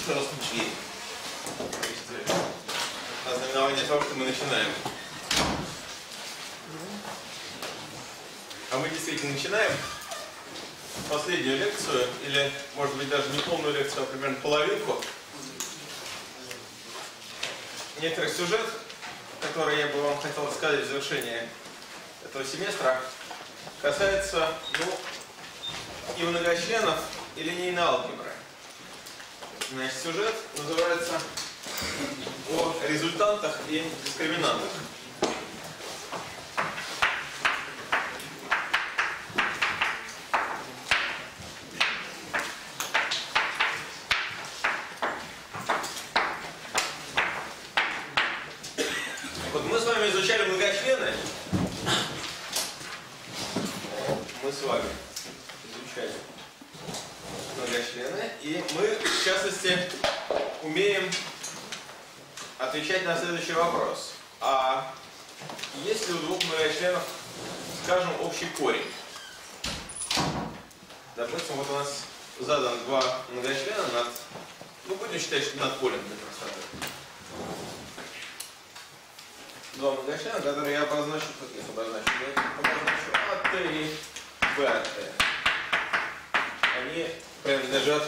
Просто член. Ознаменование того, что мы начинаем. А мы действительно начинаем последнюю лекцию, или, может быть, даже не полную лекцию, а примерно половинку. Некоторый сюжет, который я бы вам хотел рассказать в завершении этого семестра, касается, и многочленов, и линейной алгебры. Значит, сюжет называется «О результантах и дискриминантах». Вот мы с вами изучали многочлены. Мы с вами изучали многочлены, и мы, в частности, умеем отвечать на следующий вопрос. А есть ли у двух многочленов, скажем, общий корень? Допустим, вот у нас задан два многочлена над, будем считать, что над полем для простоты. Два многочлена, которые я обозначу, как их обозначу, АТ и БАТ. Они принадлежат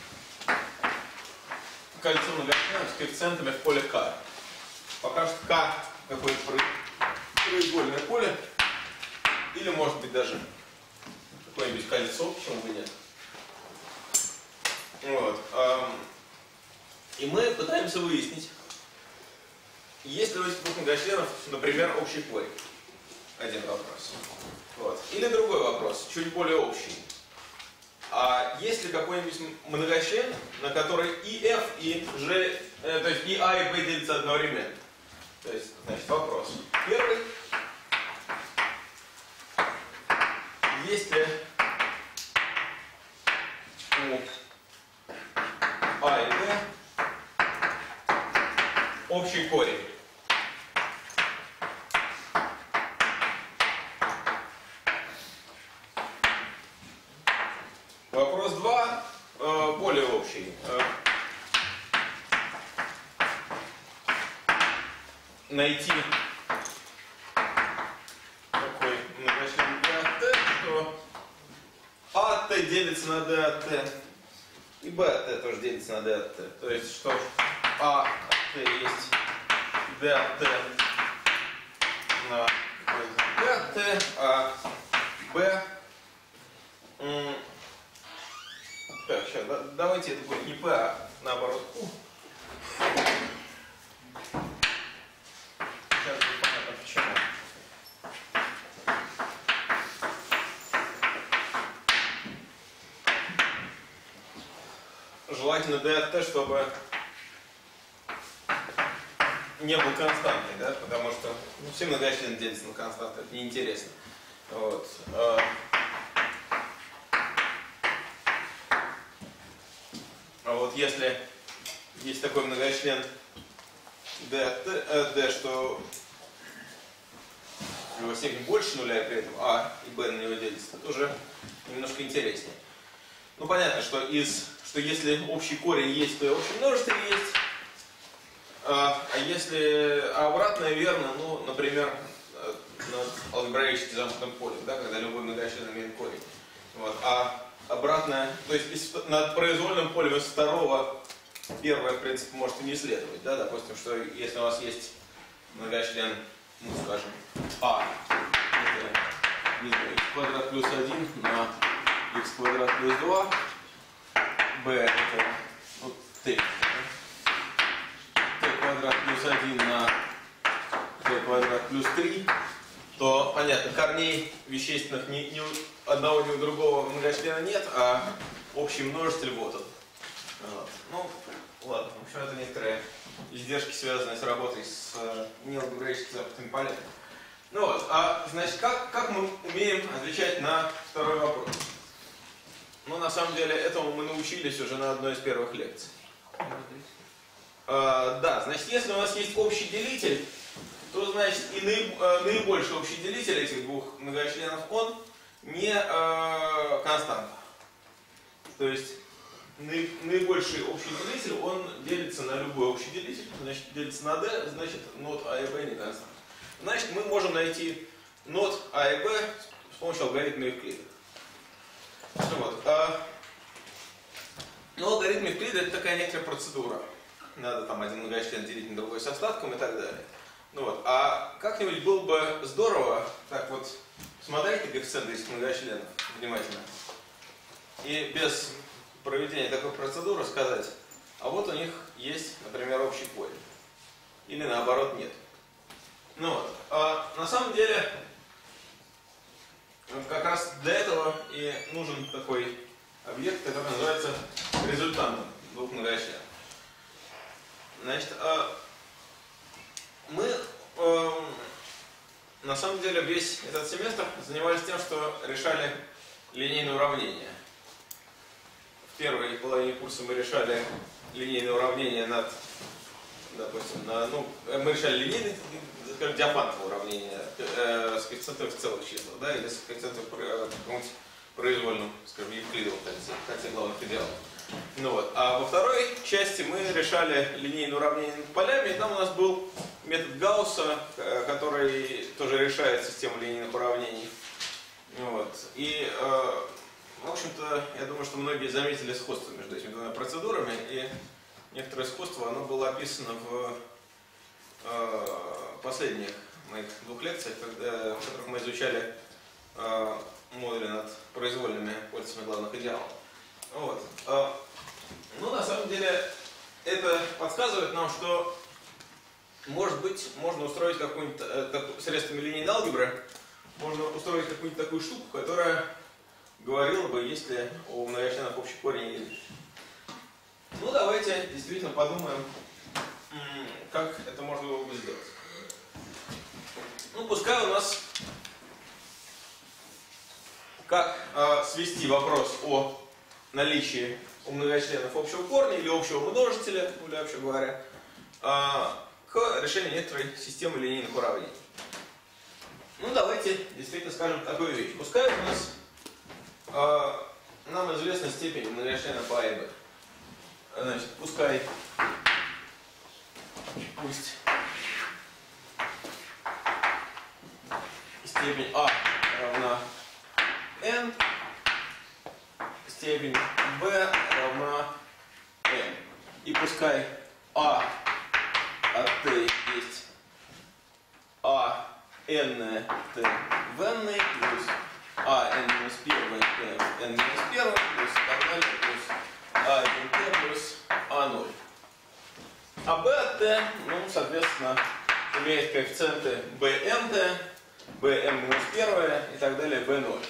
кольцу многочленов с коэффициентами в поле К. Пока что К какое-то произвольное поле, или может быть даже какое-нибудь кольцо, почему бы нет. Вот. И мы пытаемся выяснить, есть ли у этих двух многочленов, например, общий корень. Один вопрос. Вот. Или другой вопрос, чуть более общий. А есть ли какой-нибудь многочлен, на который и f, и g, то есть и a, и b делятся одновременно? То есть, значит, вопрос. Первый. Есть ли у a и b общий корень? Вопрос 2, более общий. Найти такой многочлен ДАТ, что АТ делится на ДАТ, и БАТ тоже делится на ДАТ. То есть, что АТ есть ДАТ на ДАТ, а Б... Так, сейчас, давайте это будет не P, а наоборот Q. Сейчас будет понятно почему. Желательно DT, чтобы не был константный, да, потому что все многочлены делятся на константы, это неинтересно. Вот. А вот если есть такой многочлен D, что у него степень больше нуля, и при этом А и Б на него делятся, это уже немножко интереснее. Ну, понятно, что если общий корень есть, то и общее множество есть. А если обратное верно, например, над алгебраически замкнутым полем, да, когда любой многочлен имеет корень. Вот. А обратное, то есть над произвольным полем из второго первое, в принципе, может и не следовать. Да? Допустим, что если у вас есть многочлен, скажем, А, это, не знаю, x квадрат плюс 1 на x квадрат плюс 2, b это t, t квадрат плюс 1 на t квадрат плюс 3, то, понятно, корней вещественных ни у одного, ни у другого многочлена нет, а общий множитель вот он. Вот. Ну, ладно, в общем, это некоторые издержки, связанные с работой с неалгебраическими замкнутыми полями. Ну вот, значит, как мы умеем отвечать на второй вопрос? Ну, на самом деле, этому мы научились уже на одной из первых лекций. Да, значит, если у нас есть общий делитель, то, значит, и наибольший общий делитель этих двух многочленов, он не константа. То есть, наибольший общий делитель, он делится на любой общий делитель, значит делится на d, значит нот А и b не констант. Значит мы можем найти нот А и b с помощью алгоритма Евклида. Вот. Но алгоритм Евклида это такая некоторая процедура. Надо там один многочлен делить на другой с остатком и так далее. Ну вот. А как-нибудь было бы здорово, так вот, смотрите коэффициенты этих многочленов внимательно. И без проведения такой процедуры сказать, а вот у них есть, например, общий корень. Или наоборот нет. Ну вот. А на самом деле, как раз для этого и нужен такой объект, который называется результантом двух многочленов. Значит, мы на самом деле весь этот семестр занимались тем, что решали линейные уравнения. В первой половине курса мы решали линейные уравнения над, допустим, мы решали линейные, скажем, диафантовые уравнения с коэффициентом в целых числах, да, или с коэффициентом в каком-нибудь произвольном, скажем, евклидовом кольце главных идеалов. Ну вот. А во второй части мы решали линейные уравнения над полями, и там у нас был метод Гаусса, который тоже решает систему линейных уравнений. Вот. И, в общем-то, я думаю, что многие заметили сходство между этими двумя процедурами, и некоторое сходство, оно было описано в последних моих двух лекциях, в которых мы изучали модули над произвольными кольцами главных идеалов. Вот. Ну, на самом деле, это подсказывает нам, что, может быть, можно устроить какую-нибудь, средствами линейной алгебры, можно устроить какую-нибудь такую штуку, которая говорила бы, есть ли у многочленов общий корень или нет. Ну, давайте действительно подумаем, как это можно было бы сделать. Ну, пускай у нас, как свести вопрос о наличии у многочленов общего корня или общего множителя, или вообще говоря, к решению некоторой системы линейных уравнений. Ну, давайте действительно скажем такую вещь. Пускай у нас нам известна степень многочленов А и Б. Значит, пусть степень А равна n, степень b равна n. И пускай А от t есть А n t в n плюс А n минус 1 t n минус 1 плюс так далее плюс А 1t плюс А0. А b от t, ну, соответственно, имеет коэффициенты bmt, bm минус 1 и так далее b0.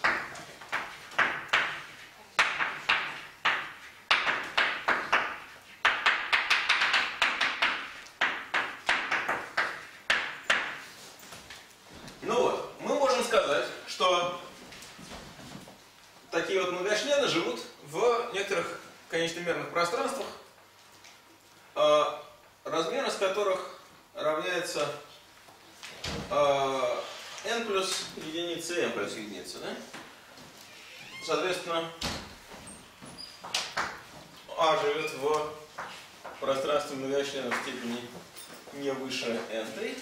Ну вот, мы можем сказать, что такие вот многочлены живут в некоторых конечномерных пространствах, размер из которых равняется n плюс единица и m плюс единица. Да? Соответственно, А живет в пространстве многочленов степени не выше n3,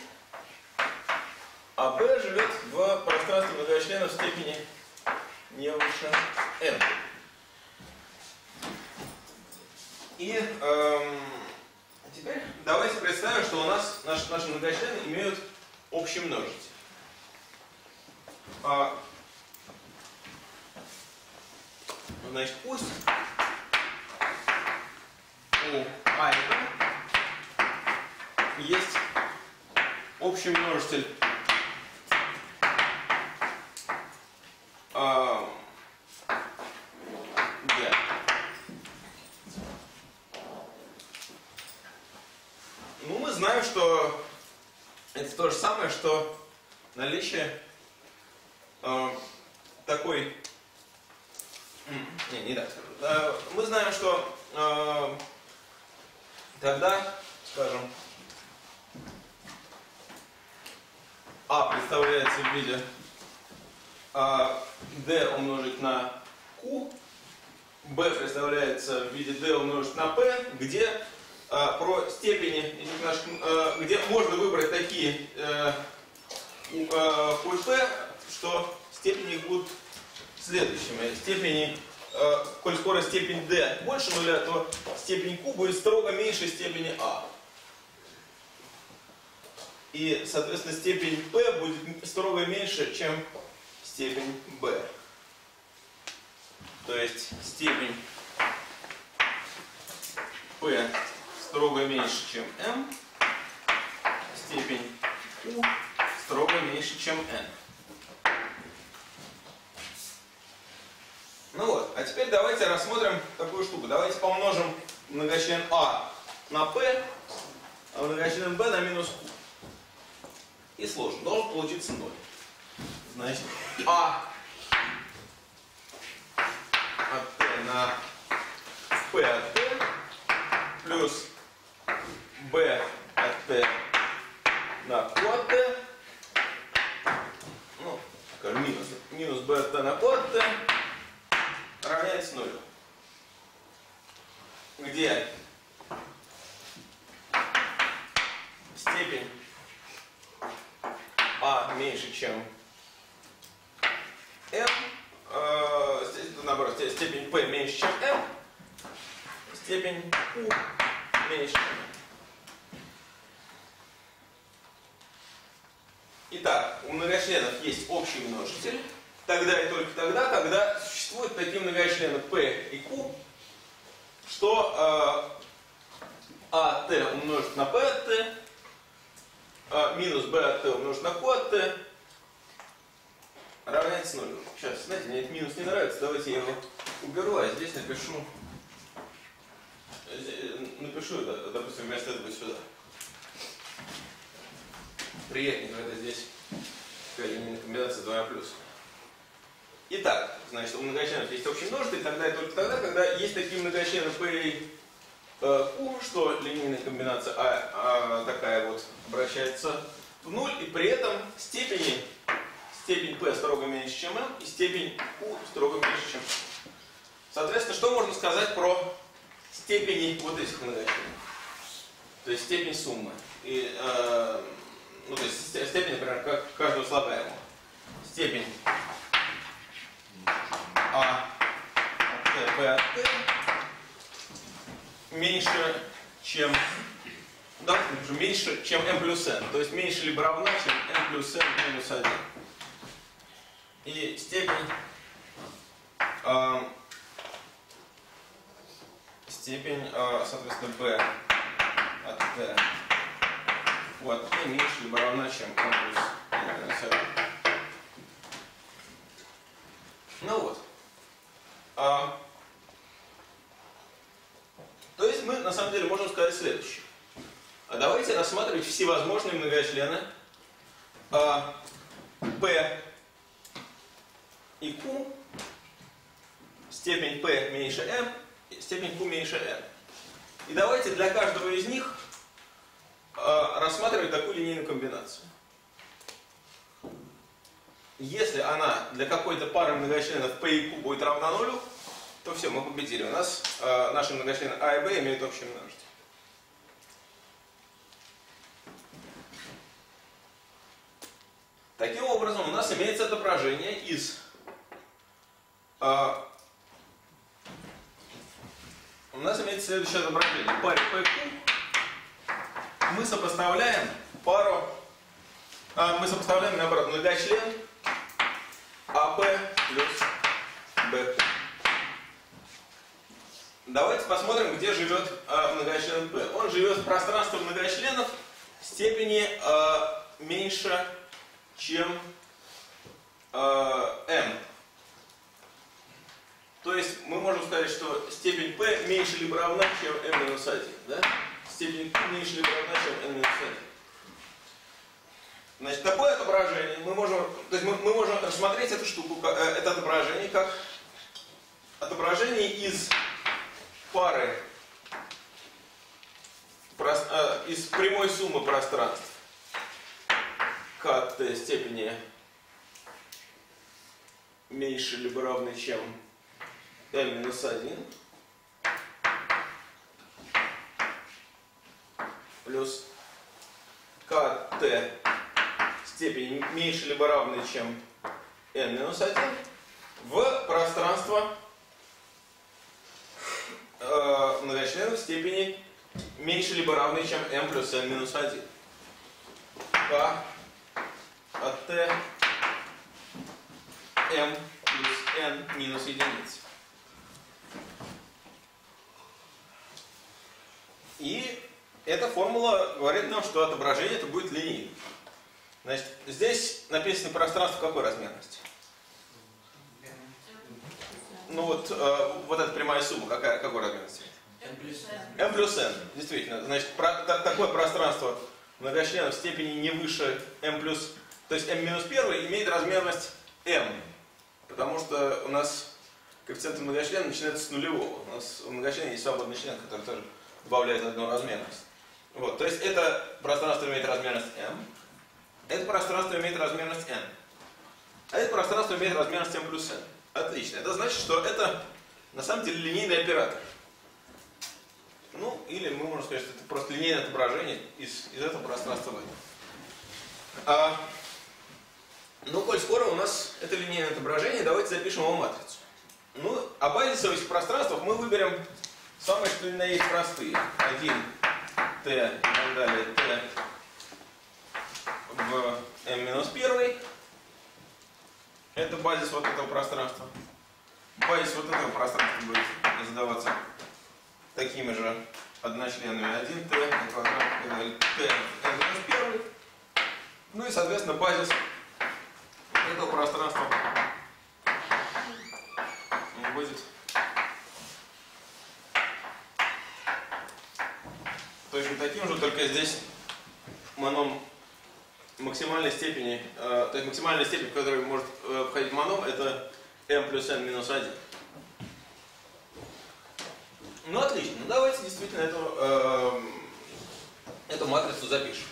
а b живет в пространстве многочленов степени не выше n. И теперь давайте представим, что у нас наши многочлены имеют общий множитель. Значит, пусть у А и Б есть общий множитель Г. Ну, мы знаем, что это то же самое, что наличие такой... Не так скажу. Мы знаем, что тогда, скажем, А представляется в виде D умножить на Q, b представляется в виде d умножить на p, где про степени, где можно выбрать такие у p, что степени их будут следующими. Степени, коль скоро степень d больше нуля, то степень q будет строго меньше степени a. И, соответственно, степень p будет строго меньше, чем степень b. То есть степень p строго меньше, чем m, степень q строго меньше, чем n. Ну вот, а теперь давайте рассмотрим такую штуку. Давайте помножим многочлен a на p, а многочлен b на минус q. И сложим. Должен получиться 0. Значит, a от t на p от t плюс b от t на q от t, ну, скажем, минус b от t на q от t равняется 0. Где степень a меньше, чем m, наоборот, степень p меньше, чем m, степень q меньше, чем m. Итак, у многочленов есть общий множитель, тогда и только тогда, когда существуют такие многочлены p и q, что at умножить на p от t минус b от t умножить на q от t равняется 0. Сейчас, знаете, мне этот минус не нравится, давайте я его уберу, а здесь напишу, допустим, вместо этого сюда. Приятнее, когда здесь такая линейная комбинация 2+. Итак, значит, у многочленов есть общий множитель, тогда и только тогда, когда есть такие многочлены p и q, что линейная комбинация такая вот обращается в 0, и при этом степень p строго меньше, чем m, и степень q строго меньше, чем m. Соответственно, что можно сказать про степени вот этих многочленов? То есть степень суммы. И, ну, то есть степень, например, как каждого слагаемого. Степень a от t, p от t меньше, чем, давайте напишем, меньше, чем m плюс n. То есть меньше либо равна, чем n плюс n минус 1. И степень соответственно, b от t от t меньше либо равна, чем n плюс n минус 1. Ну вот. То есть мы на самом деле можем сказать следующее. Давайте рассматривать всевозможные многочлены p и q, степень p меньше m, степень q меньше n. И давайте для каждого из них рассматривать такую линейную комбинацию. Если она для какой-то пары многочленов p и q будет равна 0, то все, мы победили. У нас наши многочлены a и b имеют общий множитель. Таким образом, у нас имеется отображение из у нас имеется следующее отображение. В паре p, q мы сопоставляем пару, мы сопоставляем, наоборот, многочлен ap плюс bp. Давайте посмотрим, где живет многочлен p. Он живет в пространстве многочленов степени меньше, чем m. То есть мы можем сказать, что степень p меньше либо равна, чем m минус 1. Да? Степень q меньше либо равна, чем n минус 1. Значит, такое отображение мы можем, то есть мы можем рассмотреть эту штуку, это отображение как отображение из пары, из прямой суммы пространств к от t степени меньше либо равной, чем n-1 плюс kt степени меньше либо равной, чем n-1 в пространство многочленов степени меньше либо равной, чем m плюс n-1. K от t m плюс n минус единицы. И эта формула говорит нам, что отображение это будет линейным. Значит, здесь написано пространство какой размерности? Ну вот, вот эта прямая сумма, какой размерности? m плюс n. Действительно, значит, такое пространство многочленов в степени не выше m плюс, то есть m минус 1 имеет размерность m. Потому что у нас коэффициент многочлена начинается с нулевого. У нас у многочлена есть свободный член, который тоже добавляет одну размерность. Вот, то есть это пространство имеет размерность m, это пространство имеет размерность n, а это пространство имеет размерность m плюс n. Отлично. Это значит, что это на самом деле линейный оператор. Ну, или мы можем сказать, что это просто линейное отображение из этого пространства в это. Ну, коль скоро у нас это линейное отображение, давайте запишем его матрицу. Ну, а базисовых пространствах мы выберем самые, что ни на есть, простые. 1, t и так далее, t в m-1. Это базис вот этого пространства. Базис вот этого пространства будет задаваться такими же одночленными. 1t квадрат, t m-1. Ну и, соответственно, базис этого пространства будет точно таким же, только здесь моном максимальной степени, то есть максимальная степень, в которой может входить моном, это m плюс n минус 1. Ну отлично, ну давайте действительно эту матрицу запишем.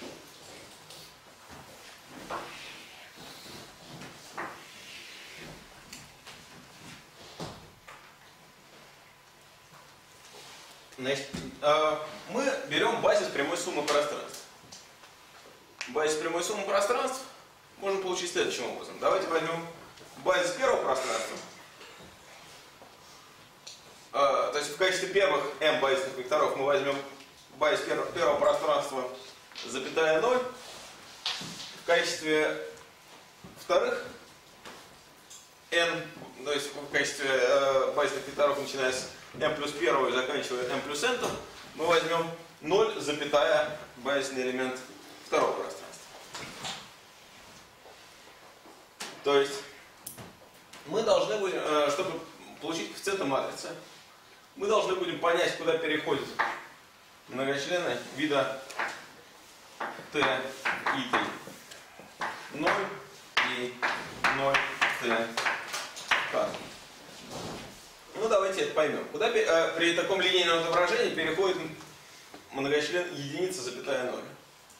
Значит, мы берем базис прямой суммы пространств. Базис прямой суммы пространств можно получить следующим образом. Давайте возьмем базис первого пространства. То есть в качестве первых m базисных векторов мы возьмем базис первого пространства запятая 0. В качестве вторых n, то есть в качестве базисных векторов, начиная с m плюс 1 и заканчивая m плюс n, мы возьмем 0, запятая базисный элемент второго пространства. То есть мы должны будем, чтобы получить коэффициенты матрицы, мы должны будем понять, куда переходят многочлены вида t и t. 0 и 0 t k. Ну давайте это поймем. Куда при таком линейном отображении переходит многочлен единица запятая 0?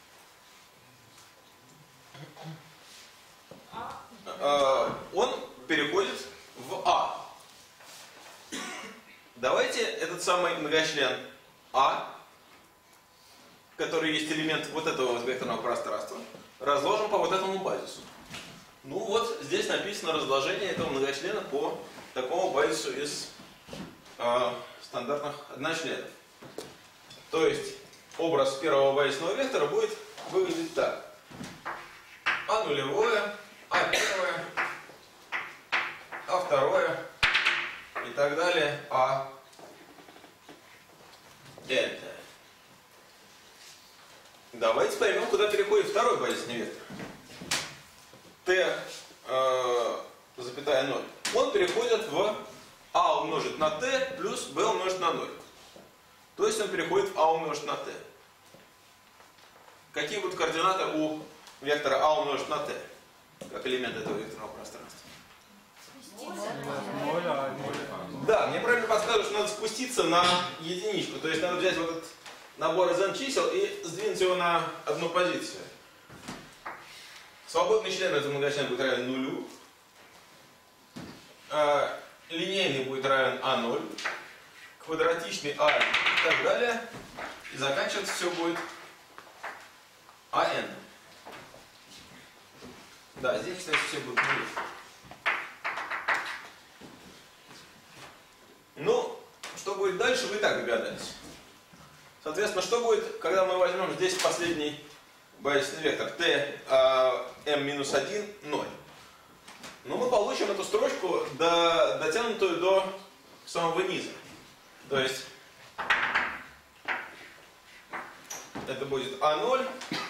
Он переходит в А. Давайте этот самый многочлен А, который есть элемент вот этого вот векторного пространства, разложим по вот этому базису. Ну вот здесь написано разложение этого многочлена по такому базису из стандартных одночленов. То есть образ первого базисного вектора будет выглядеть так. А нулевое, А первое, А второе и так далее, А это. Давайте поймем, куда переходит второй базисный вектор. T запятая 0. Он переходит в А умножить на T плюс B умножить на 0. То есть он переходит в А умножить на T. Какие будут координаты у вектора А умножить на T? Как элемент этого векторного пространства? Да, мне правильно подсказывают, что надо спуститься на единичку. То есть надо взять вот этот набор из n чисел и сдвинуть его на одну позицию. Свободный член этого многочлена будет равен нулю. линейный будет равен А0, квадратичный А и так далее. И заканчиваться все будет АН. Да, здесь, кстати, все будут нули. Ну, что будет дальше, вы и так догадались. Соответственно, что будет, когда мы возьмем здесь последний базисный вектор t m-1, 0? Ну, мы получим эту строчку, дотянутую до самого низа. То есть, это будет А0,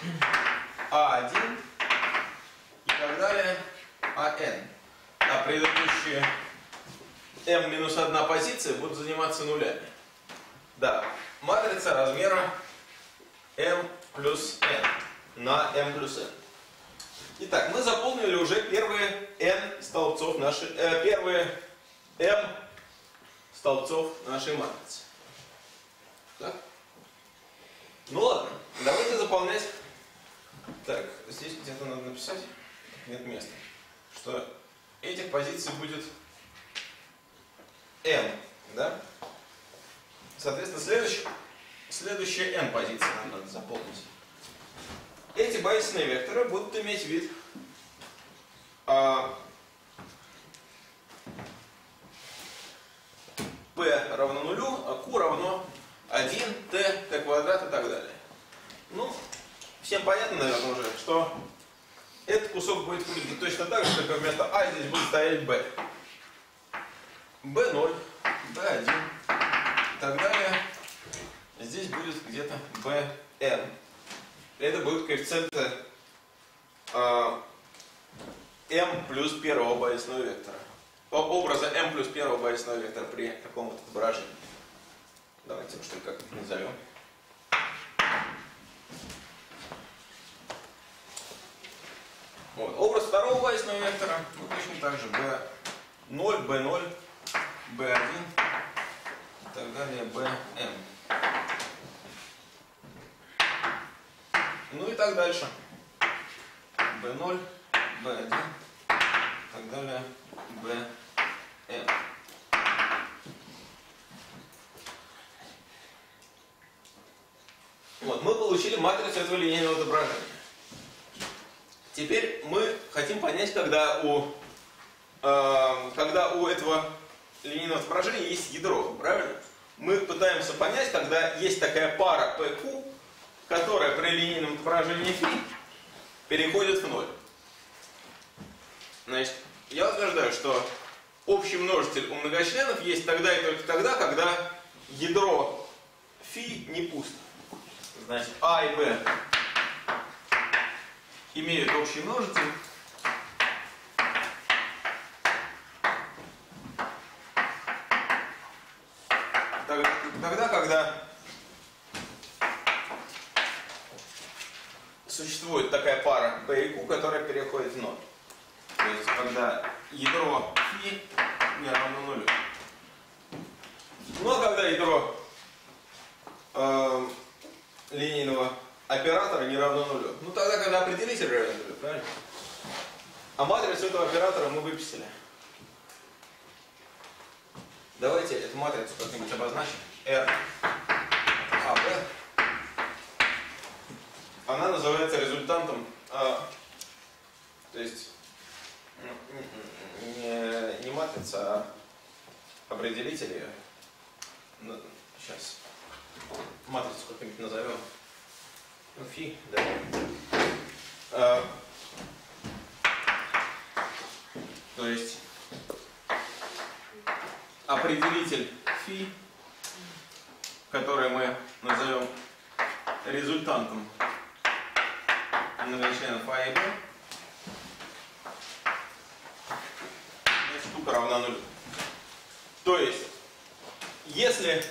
А1 и так далее, АН. А предыдущие m-1 позиции будут заниматься нулями. Да, матрица размера m плюс n на m плюс n. Итак, мы заполнили уже первые n столбцов первые m столбцов нашей матрицы. Так? Ну ладно, давайте заполнять. Так, здесь где-то надо написать, нет места, что этих позиций будет n, да? Соответственно, следующие n позиции нам надо заполнить. Эти базисные векторы будут иметь вид p равно нулю, а q равно 1, t квадрат и так далее. Ну, всем понятно, наверное, уже, что этот кусок будет выглядеть точно так же, как вместо а здесь будет стоять b. b0, b1 и так далее. Здесь будет где-то bn. Это будут коэффициенты m плюс первого базисного вектора. Образа m плюс первого базисного вектора при каком-то отображении. Давайте мы что ли как-нибудь назовем. Вот. Образ второго базисного вектора, ну, точно так же b0, b0, b1 и так далее, bm. Ну и так дальше. b0, b1 и так далее, bm. Вот, мы получили матрицу этого линейного отображения. Теперь мы хотим понять, когда у этого линейного отображения есть ядро, правильно? Мы пытаемся понять, когда есть такая пара PQ, которая при линейном отображении φ переходит в ноль. Значит, я утверждаю, что общий множитель у многочленов есть тогда и только тогда, когда ядро φ не пусто. Значит, А и Б имеют общий множитель. Тогда, когда существует такая пара B и Q, которая переходит в ноль. То есть, когда ядро φ не равно нулю. Ну, а когда ядро линейного оператора не равно нулю. Ну, тогда, когда определитель равен нулю, правильно? А матрицу этого оператора мы выписали. Давайте эту матрицу как-нибудь обозначим. R, A, B. Она называется результантом, то есть не матрица, а определитель ее. Ну, сейчас матрицу как-нибудь назовем. Ну, фи, да. То есть определитель φ, который мы назовем результантом многочленов А и Б, штука равна нулю. То есть, если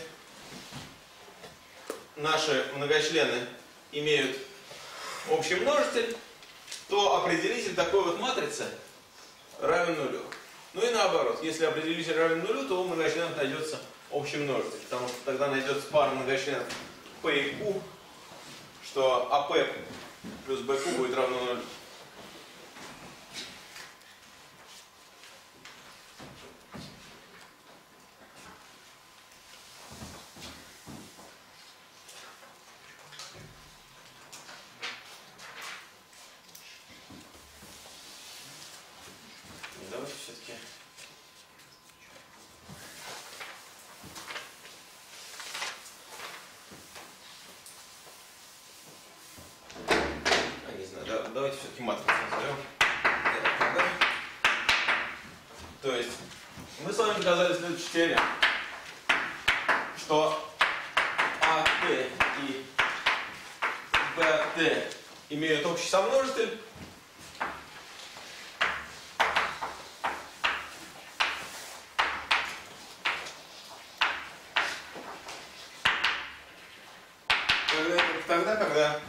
наши многочлены имеют общий множитель, то определитель такой вот матрицы равен нулю. Ну и наоборот, если определитель равен нулю, то у многочленов найдется общий множитель, потому что тогда найдется пара многочленов P и Q, что АП плюс BQ будет равно нулю. давайте все-таки матрицу назовем. То есть мы с вами доказали следующую теорему, что АТ и БТ имеют общий сомножитель. Тогда, когда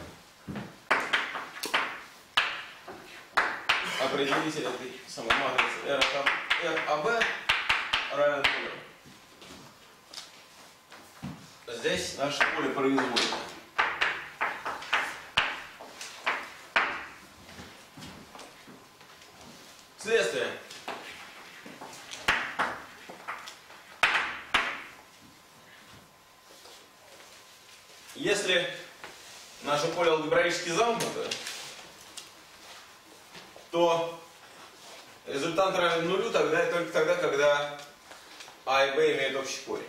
определитель этой самой матрицы RAB равен нулю. Здесь наше поле производное. Следствие. Если наше поле алгебраически замкнуто, то результат равен нулю тогда и только тогда, когда А и Б имеют общий корень.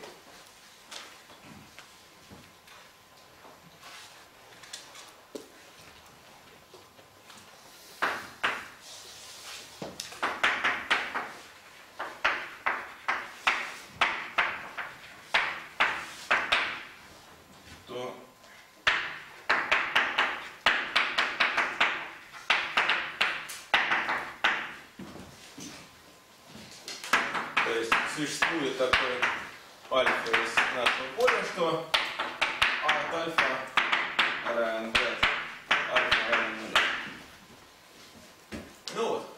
То есть существует такой альфа из нашего поля, что А от альфа равен B от альфа равен нулю. Ну вот.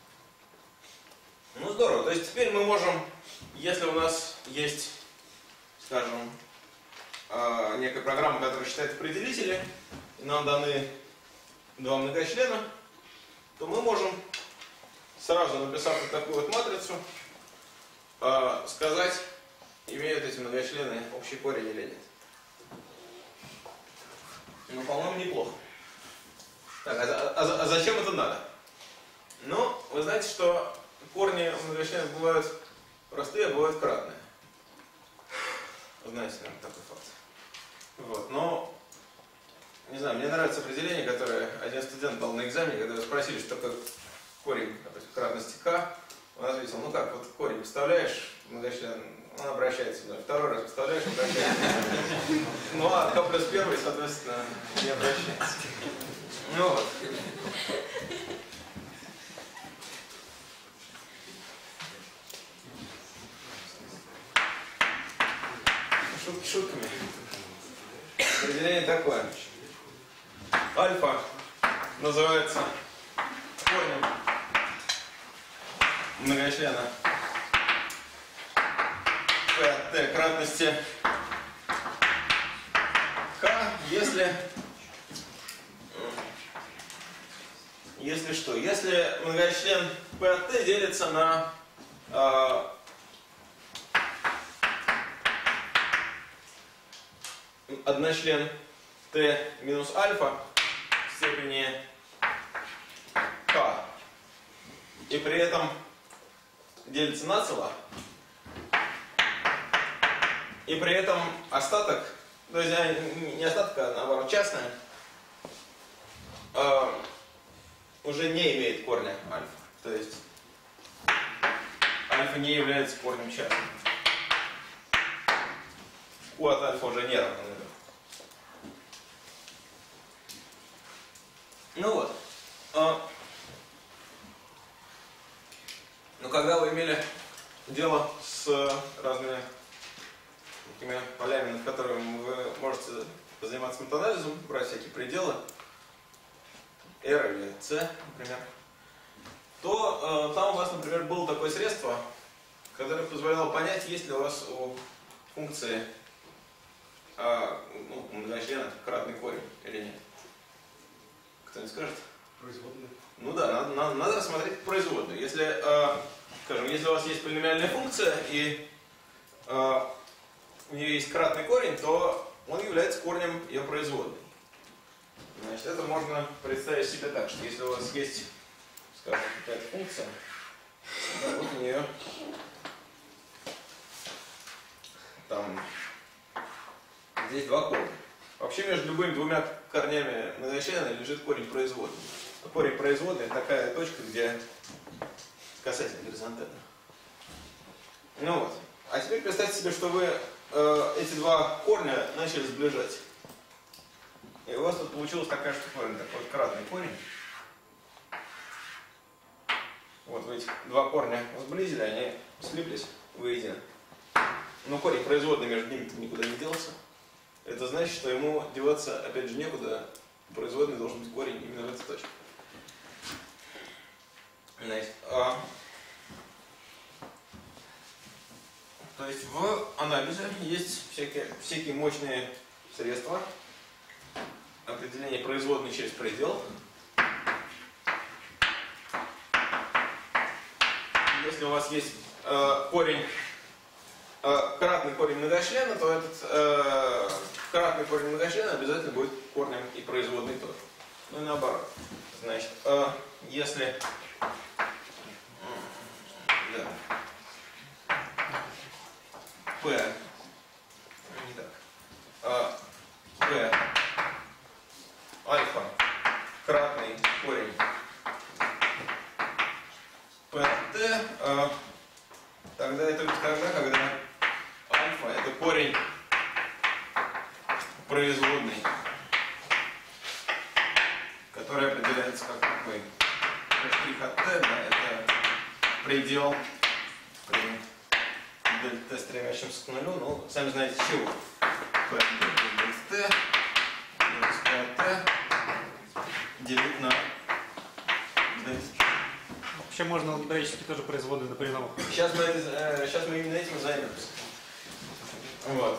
Ну здорово. То есть теперь мы можем, если у нас есть, скажем, некая программа, которая считает определители, и нам даны два многочлена, то мы можем, сразу написав вот такую вот матрицу, сказать, имеют эти многочлены общий корень или нет. Ну, по-моему, неплохо. Так, а зачем это надо? Ну, вы знаете, что корни многочленов бывают простые, а бывают кратные. Знаете, наверное, такой факт. Вот, но, не знаю, мне нравится определение, которое один студент дал на экзамене, когда его спросили, что такое корень, допустим, кратности k. Он ответил, ну как, вот корень представляешь, многочлен, он обращается, да, второй раз представляешь, обращается. Ну а k плюс первый, соответственно, не обращается. Ну вот. Шутки шутками. Определение такое. Альфа называется корнем многочлена P от T кратности K, если что? Если многочлен P от T делится на одночлен T минус альфа в степени K, и при этом делится нацело, и при этом остаток, то есть не остаток, а наоборот частное, уже не имеет корня альфа. То есть альфа не является корнем частным. Q от альфа уже не равно нулю. Ну вот. Но когда вы имели дело с разными такими полями, над которыми вы можете заниматься метаанализом, брать всякие пределы, R или C, например, то там у вас, например, было такое средство, которое позволяло понять, есть ли у вас у функции многочлена кратный корень или нет. Кто-нибудь скажет? Производную. Ну да, надо рассмотреть производную. Если, скажем, если у вас есть полиномиальная функция и у нее есть кратный корень, то он является корнем ее производной. Значит, это можно представить себе так, что если у вас есть, скажем, какая-то функция, да, вот у нее там здесь два корня. Вообще между любыми двумя корнями многочлена лежит корень производный. корень производной такая точка, где касательно горизонтально. Ну вот. А теперь представьте себе, что вы эти два корня начали сближать. И у вас тут получилась такая штуковина, такой вот кратный корень. Вот вы эти два корня сблизили, они слиплись воедино. Но корень производный между ними никуда не делся. Это значит, что ему деваться опять же некуда. Производный должен быть корень именно в этой точке. То есть в анализе есть всякие мощные средства определения производной через предел. Если у вас есть кратный корень многочлена, то этот кратный корень многочлена обязательно будет корнем и производной тоже. Ну и наоборот. Значит, если P не так. P альфа кратный корень PT, тогда это тогда, когда альфа это корень производный, который определяется как такой штрих от T, да, это предел при дельта T стремящимся к нулю, ну, сами знаете чего. P дельта T минус P от T делить на дельта. Вообще можно алгебраически тоже производные на полиномах. Сейчас мы именно этим займемся. Вот.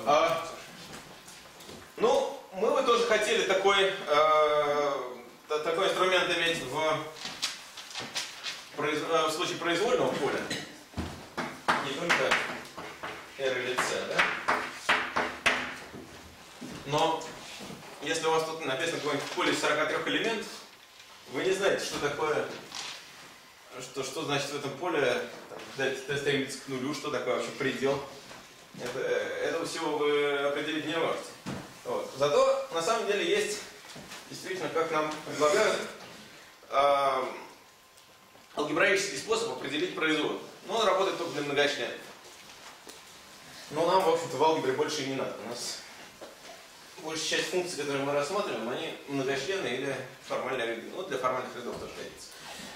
Ну, мы бы тоже хотели такой инструмент иметь в случае произвольного поля. Не только R или C, да? Но если у вас тут написано какое-нибудь поле из 43 элементов, вы не знаете, что такое, что значит в этом поле T стремится к нулю, что такое вообще предел. Этого всего вы определить не можете. Вот. Зато на самом деле есть действительно, как нам предлагают, алгебраический способ определить производную. Но он работает только для многочленов. Но нам, в общем-то, в алгебре больше и не надо. У нас большая часть функций, которые мы рассматриваем, они многочленные или формальные ряды. Ну, для формальных рядов тоже годится.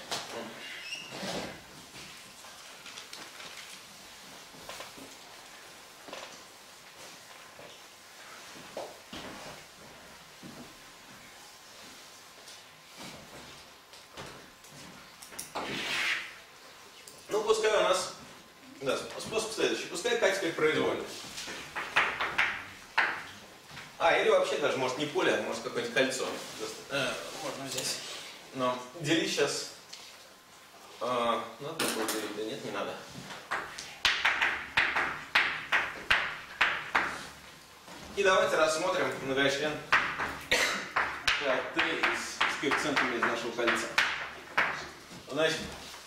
Ну, пускай у нас... Да, способ следующий. Пускай К теперь произвольный. Или вообще даже, может, не поле, а может какое-нибудь кольцо. Можно взять. Но делить сейчас... надо будет делить? Да нет, не надо. И давайте рассмотрим многочлен Т с коэффициентами из нашего кольца. Значит,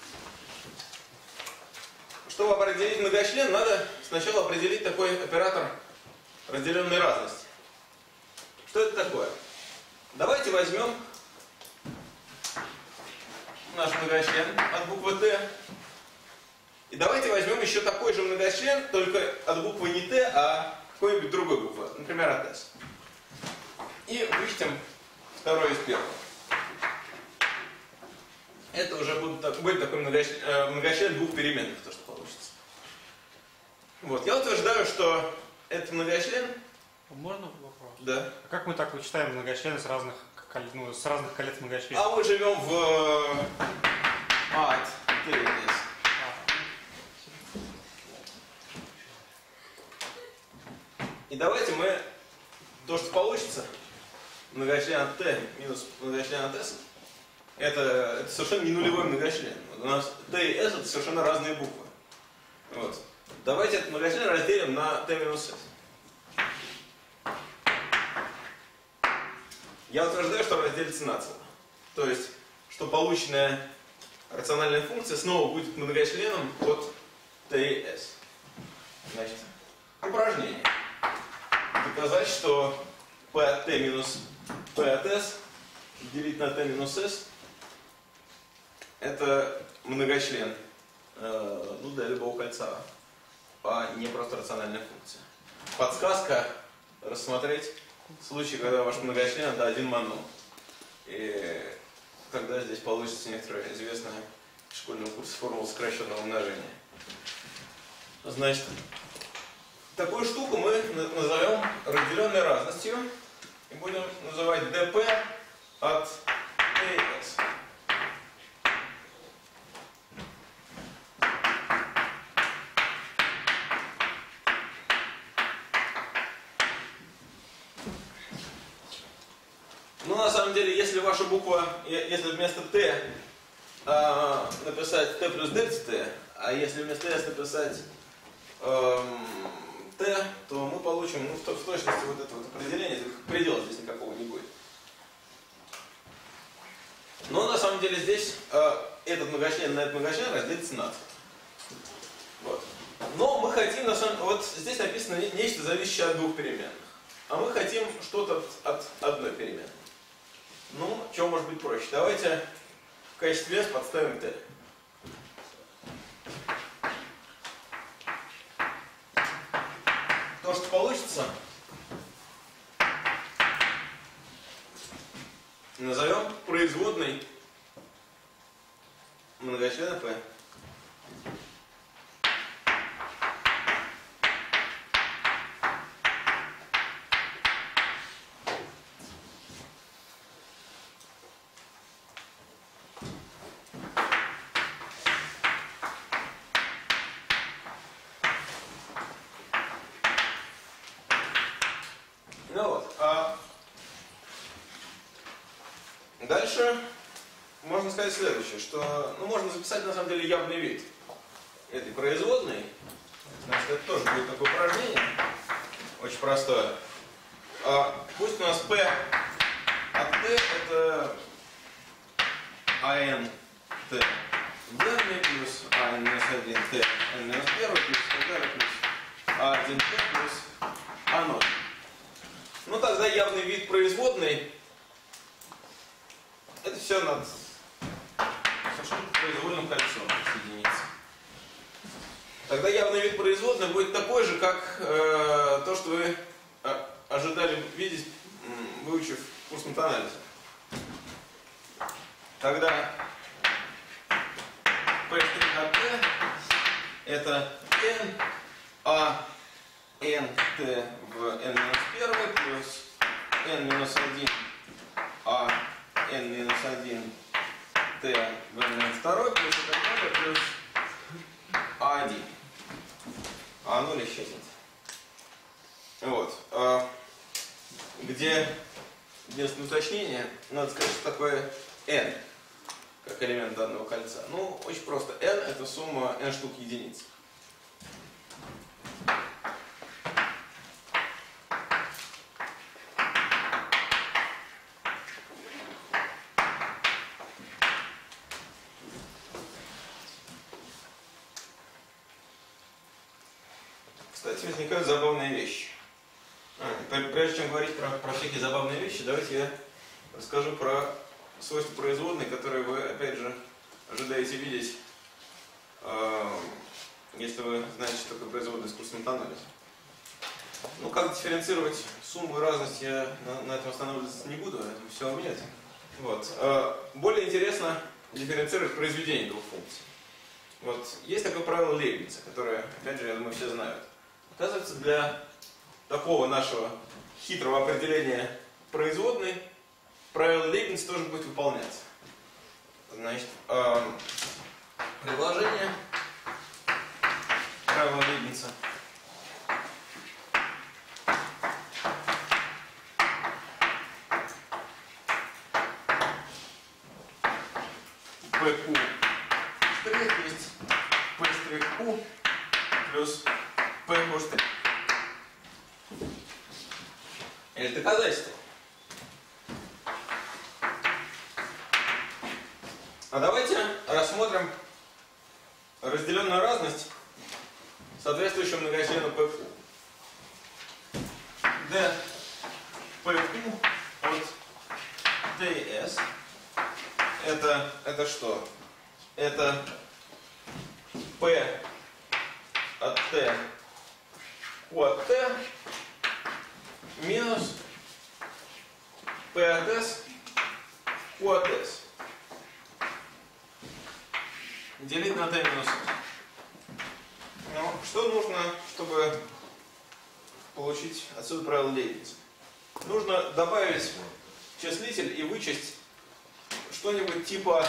чтобы определить многочлен, надо сначала определить такой оператор разделенной разности. Что это такое? Давайте возьмем наш многочлен от буквы Т. И давайте возьмем еще такой же многочлен, только от буквы не Т, а какой-нибудь другой буквы, например, от S. И вычтем второй из первого. Это уже будет такой многочлен двух переменных, то, что получится. Вот. Я утверждаю, что это многочлен. Можно вопрос? Да. А как мы так вычитаем многочлены с разных колец многочленов? А мы живем в от T и S. И давайте мы то, что получится, многочлен от T минус многочлен от S, это совершенно не нулевой многочлен. У нас T и S это совершенно разные буквы. Вот. Давайте этот многочлен разделим на T минус S. Я утверждаю, что разделится нацело. То есть, что полученная рациональная функция снова будет многочленом от T и S. Значит, упражнение. Доказать, что P от T минус P от S делить на T минус S это многочлен ну, для любого кольца, а не просто рациональная функция. Подсказка рассмотреть случай, когда ваш многочлен это один моном. И тогда здесь получится некоторая известная в школьном курсе формула сокращенного умножения. Значит, такую штуку мы назовем разделенной разностью и будем называть dp от ts. Ну, на самом деле, если ваша буква, если вместо t написать t плюс дельта t, а если вместо s написать t, то мы получим ну, в точности вот это вот определение, предела здесь никакого не будет. Но на самом деле здесь этот многочлен на этот многочлен разделится на 2. Вот. Но мы хотим, на самом, вот здесь написано нечто зависящее от двух переменных. А мы хотим что-то от одной переменной. Ну, что может быть проще? Давайте в качестве s подставим t. То, что получится, назовем производной многочлена p. Ну вот, дальше можно сказать следующее, что ну, можно записать на самом деле явный вид этой производной. Значит, это тоже будет такое упражнение, очень простое. Пусть у нас p от t это an t в n плюс an минус 1 t n минус 1 плюс так далее плюс a1 t плюс a0. Ну тогда явный вид производной это все над произвольным кольцом соединится. Тогда явный вид производной будет такой же, как то, что вы ожидали видеть, выучив курс метаанализа. Тогда P' от T это n, а nt в n-1 плюс n-1 а n-1 t в n-2 плюс и так далее плюс a1. А0 исчезнет. Вот. Где вместо уточнения надо сказать, что такое n как элемент данного кольца. Ну, очень просто. n это сумма n штук единиц. Кстати, возникают забавные вещи. Прежде чем говорить про всякие забавные вещи, давайте я расскажу про свойства производной, которые вы, опять же, ожидаете видеть, если вы знаете, что такое производная с курсом метаанализа. Ну, как дифференцировать сумму и разность, я на этом останавливаться не буду, это все умеет. Вот. Более интересно дифференцировать произведение двух функций. Вот. Есть такое правило Лейбница, которое, опять же, я думаю, все знают. Оказывается, для такого нашего хитрого определения производной правило Лейбница тоже будет выполняться. Значит, предложение правила Лейбница PQ штрих есть P штрих Q плюс PQ штрих. Или доказательство. А давайте рассмотрим разделенную разность соответствующего многочлену PQ. D PQ от TS это что? это P от T Q от T минус P от S Q от S. Делить на T минус S. Ну, что нужно, чтобы получить отсюда правило Лейбница? Нужно добавить числитель и вычесть что-нибудь типа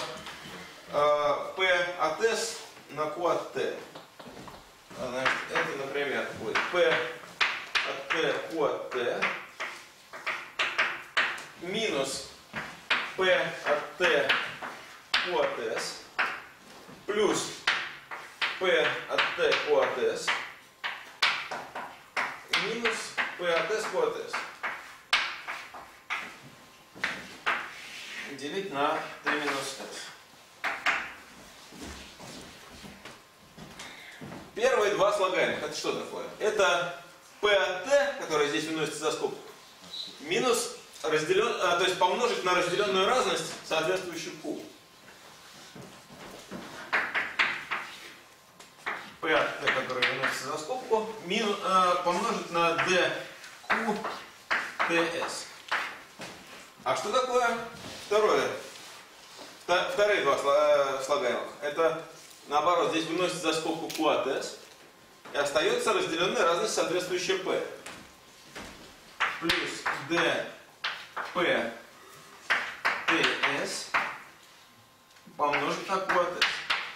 P от S на Q от T. Значит, это, например, будет P от T Q от T минус P от T Q от S плюс P от T Q от S минус P от S Q от S. Делить на T минус S. Первые два слагаемых, это что такое? Это P от T, которая здесь выносится за скобку, минус то есть помножить на разделенную разность, соответствующую Q. P от T, которая выносится за скобку, помножить на dQ TS. А что такое вторые два слагаемых? Это, наоборот, здесь выносится за скобку Q от S, и остается разделенная разность, соответствующая P. Плюс dP TS помножить на Q от S.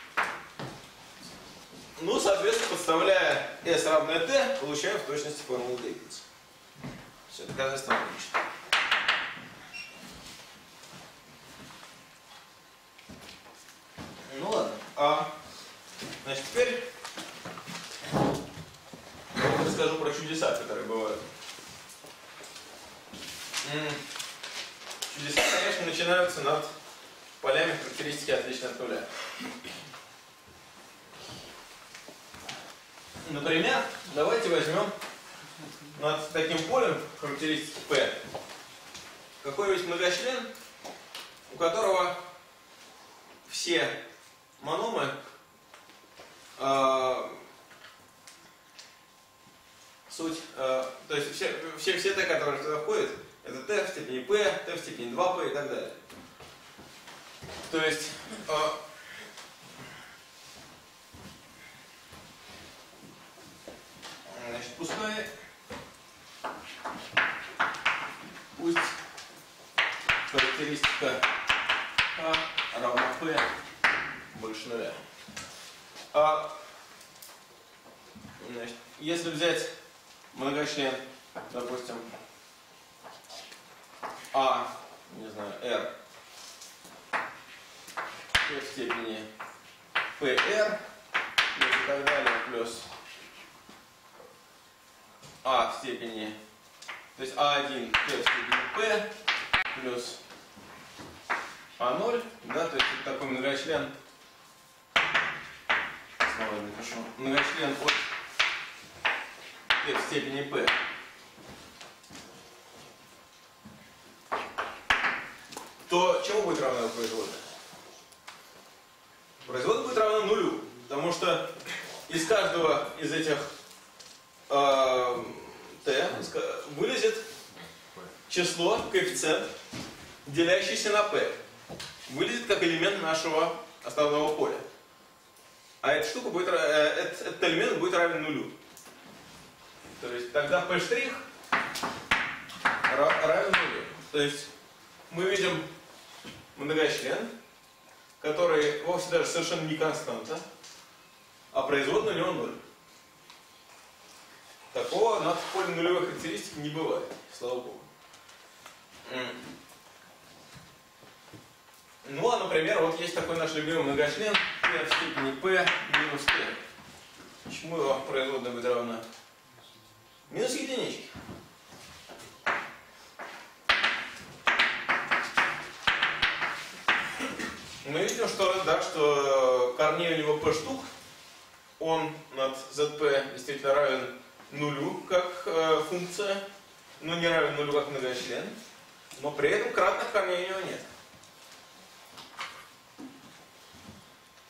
Ну, соответственно, подставляя S равное T, получаем в точности формулу Лейбница. Все, доказательство логично. Ну ладно. Значит, теперь я расскажу про чудеса, которые бывают. Чудеса, конечно, начинаются над полями характеристики отлично от нуля. Например, давайте возьмем над таким полем характеристики P какой-нибудь многочлен, у которого все мономы то есть все T, которые туда входят, это T в степени P, T в степени 2P и так далее. То есть значит, пусть характеристика A равна P больше нуля. Значит, если взять многочлен, допустим, А, не знаю, R, P в степени PR, и так далее, плюс А в степени, то есть А1, P в степени P, плюс А0, да, то есть это такой многочлен, снова напишу, многочлен от P в степени P. То чему будет равна производная? Производная будет равна нулю, потому что из каждого из этих T вылезет число, коэффициент, делящийся на P. Вылезет как элемент нашего основного поля. А эта штука будет, этот элемент будет равен нулю. То есть тогда P' равен нулю. То есть мы видим многочлен, который вовсе даже совершенно не константа, а производная у него 0. Такого над полем нулевой характеристики не бывает, слава богу. Ну, а, например, вот есть такой наш любимый многочлен P в степени P минус T. Чему его производная будет равна? Минус единичке. Мы видим, что, да, что корней у него P штук, он над ZP действительно равен нулю как функция, но не равен нулю как многочлен, но при этом кратных корней у него нет.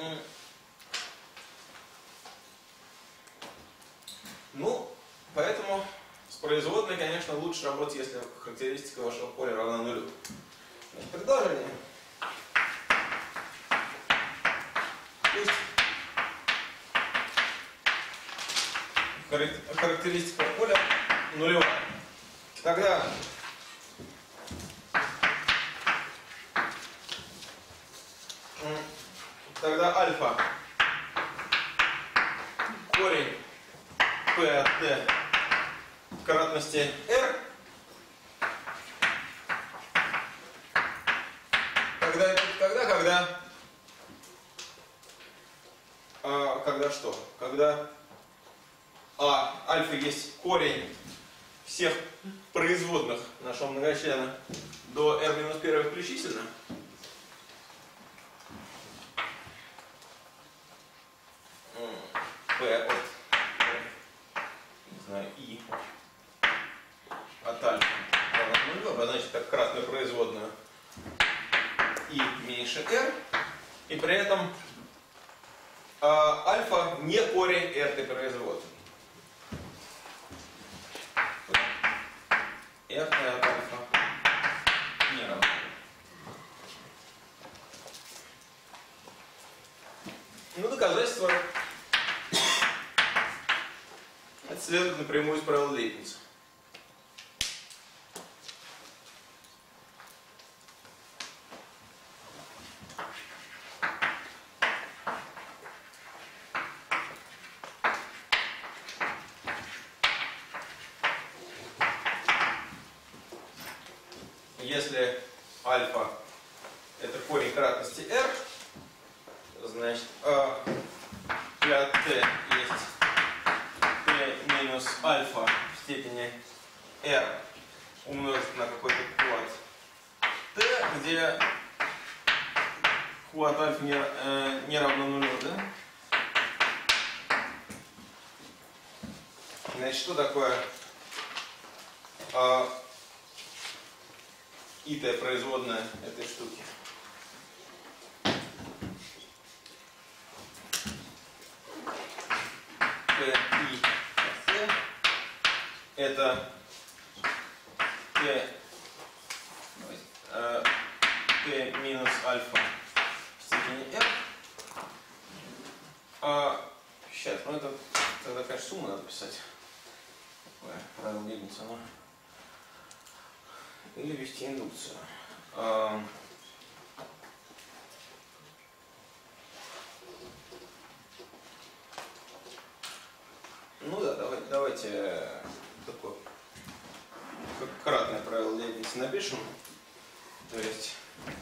Ну, поэтому с производной, конечно, лучше работать, если характеристика вашего поля равна нулю. Продолжение. Пусть характеристика поля нулевая. Тогда альфа корень p от t в кратности r. Когда что? Когда альфа есть корень всех производных нашего многочлена до r-1 включительно. P от, не знаю, I от альфа равно нулю, обозначить так кратную производную I меньше r, и при этом альфа не корень r-той производной. R от альфа не равно. Ну, доказательство это следует напрямую из правила Лейбница. Если альфа это корень кратности r, значит P от t есть t минус альфа в степени r умножить на какой-то квад t, где квад альфа не равно нулю, да? Значит, что такое итая производная этой штуки? P это t минус альфа в степени r. Сейчас, ну это тогда, конечно, сумму надо писать. Правило Лейбница, но... Или вести индукцию. Ну да, давайте такое кратное правило Лейбница напишем. То есть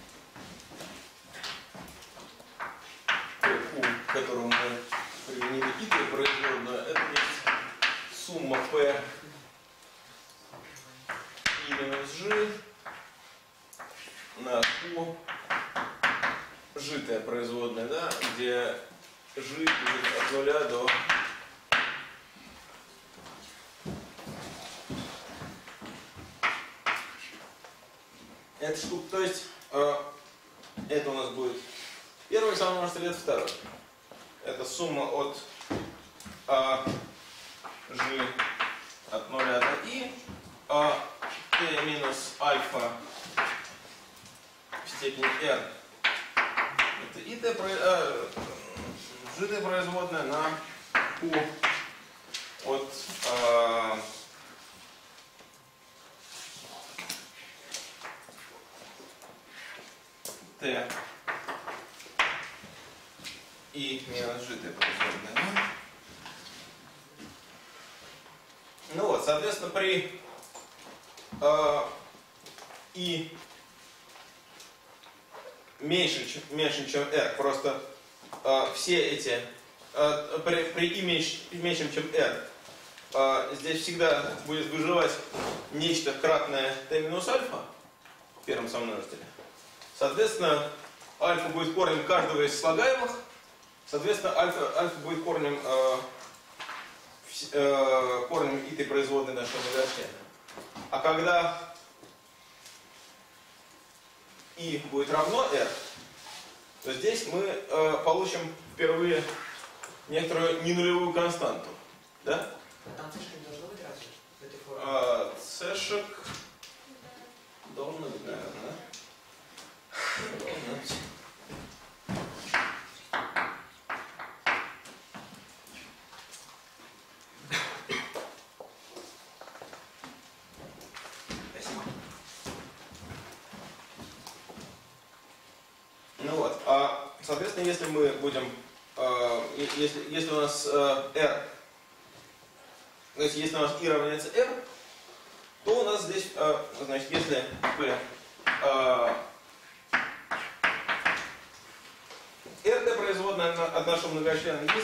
Q, к которому мы применили итую производную, это есть сумма P и минус G на Q житая производная, да, где G будет от 0 до это штука, то есть это у нас будет первый самый множитель, это второй. Это сумма от G от 0 до I, t минус альфа в степени r. Это и житая производная на Q от t и минус житая производная. Ну вот, соответственно, при и меньше, чем r, просто все эти, при и меньшем, чем r, здесь всегда будет выживать нечто кратное t минус альфа в первом сомножителе. Соответственно, альфа будет корнем каждого из слагаемых, соответственно, альфа будет корнем итой производной нашего многочлена. А когда и будет равно r, то здесь мы получим впервые некоторую ненулевую константу. Да? А там цешек не должно быть разве? В этой форме? Цешек должно быть, наверное. Должно быть. Ну вот, соответственно, если мы будем, если у нас R, то есть если у нас I равняется R, то у нас здесь, значит, если P RT производная от нашего многочлена есть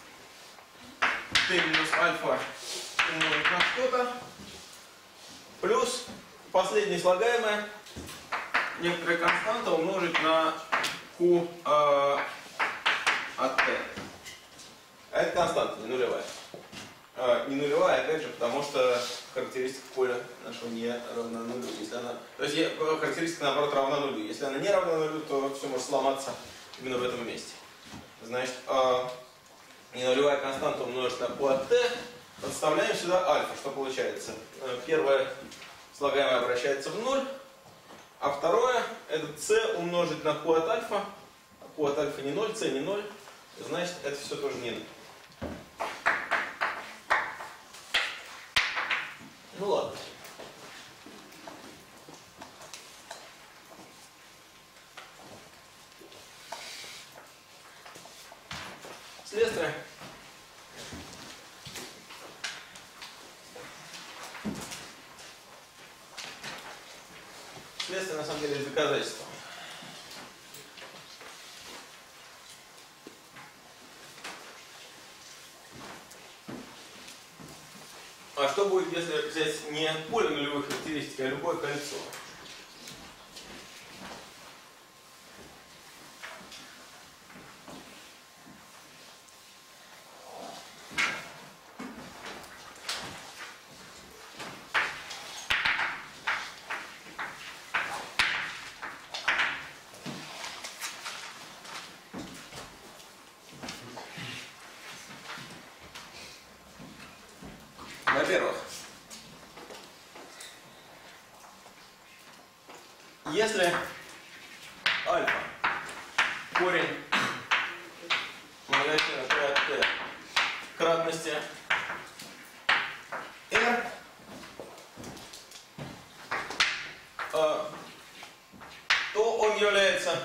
T минус альфа умножить на что-то, плюс последнее слагаемое некоторая константа умножить на Q от T. А это константа, не нулевая. Не нулевая, опять же, потому что характеристика поля нашего не равна нулю. Если она, то есть характеристика, наоборот, равна нулю. Если она не равна нулю, то все может сломаться именно в этом месте. Значит, ненулевая константа умножить на Q от T. Подставляем сюда альфа. Что получается? Первое слагаемое обращается в ноль. А второе, это c умножить на Q от альфа. Q от альфа не 0, c не 0. Значит, это все тоже не 0. Ну ладно. Следствие. Следствие, на самом деле, доказательство. А что будет, если взять не поле нулевых характеристик, а любое кольцо? Во-первых, если альфа корень многочлена P от T кратности R, то он является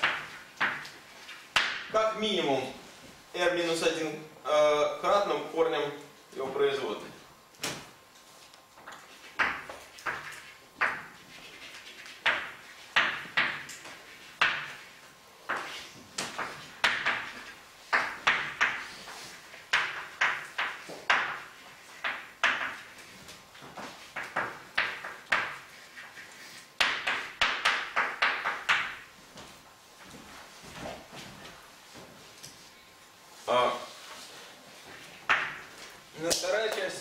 как минимум R минус 1 кратным корнем его производной. Вторая часть,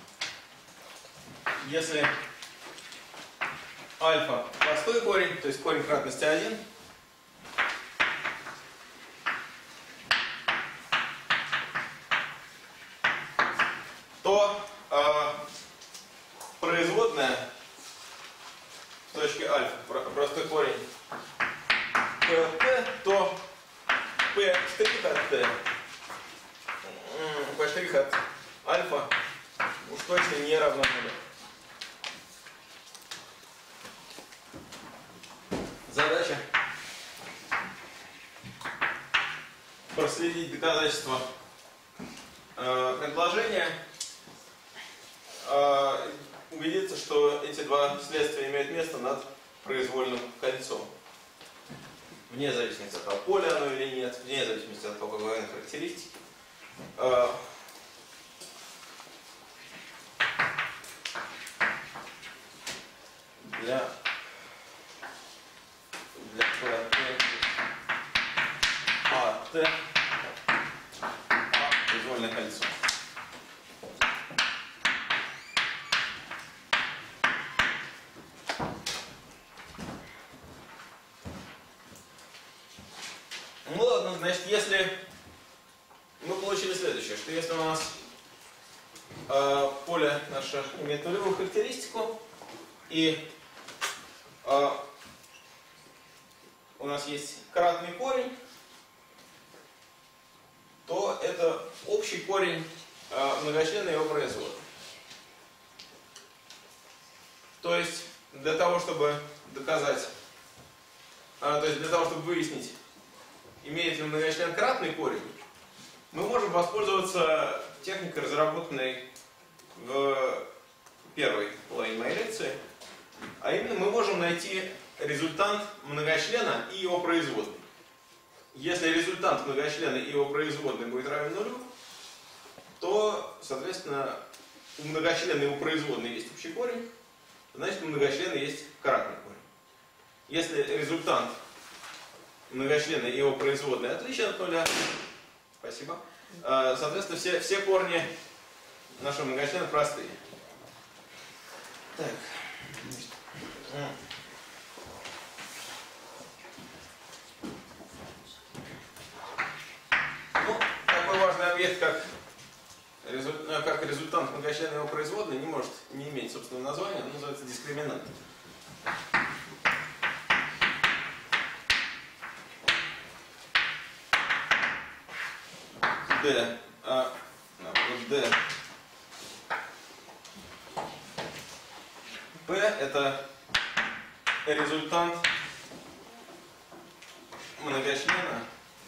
если альфа простой корень, то есть корень кратности 1, то производная в точке альфа, простой корень P от T, то P' от T, P' от альфа уж точно не равно нулю. Задача проследить доказательства предложения, убедиться, что эти два следствия имеют место над произвольным кольцом. Вне зависимости от того, поля оно или нет, вне зависимости от того, какой характеристики. Для АТ произвольное кольцо. Ну ладно, значит, если мы получили следующее, что если у нас поле наше имеет нулевую характеристику, и у нас есть кратный корень, то это общий корень многочлена и его производных. То есть для того, чтобы доказать, то есть для того, чтобы выяснить, имеет ли многочлен кратный корень, мы можем воспользоваться техникой, разработанной в первой половине моей лекции. А именно мы можем найти результант многочлена и его производной. Если результант многочлена и его производной будет равен нулю, то, соответственно, у многочлена и его производной есть общий корень, значит у многочлена есть кратный корень. Если результант многочлена и его производной отличен от нуля, спасибо, соответственно, все корни нашего многочлена простые. Так. Ну, такой важный объект, как результант многочлена и его производной, не может не иметь собственного названия, он называется дискриминант. D, D, P это результант многочлена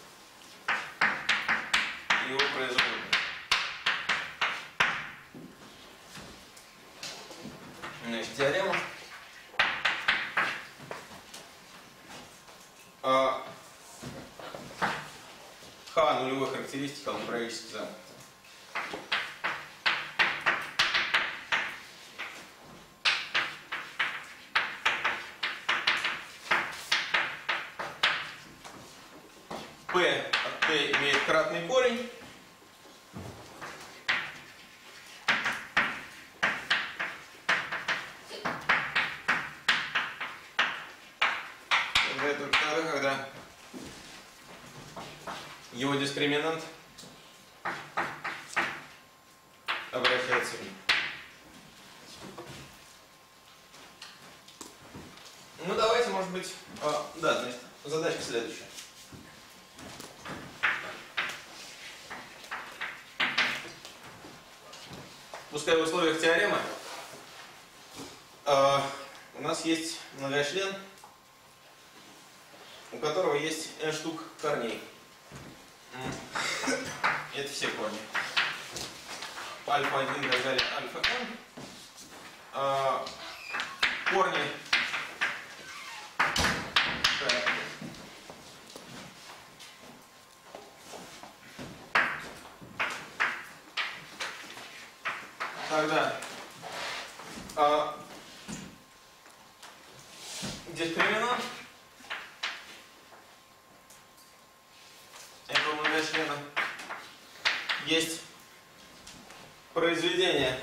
и его производной. Значит, теорема. Х нулевой характеристика алгебраически замкнута. P от T имеет кратный корень. Это тогда, когда его дискриминант обращается в ним. Ну давайте, может быть, да, значит, задачка следующая. Пускай в условиях теоремы у нас есть многочлен, у которого есть n штук корней. Это все корни. Альфа 1 и так далее, альфа n. Корни тогда дискриминант этого многочлена есть произведение,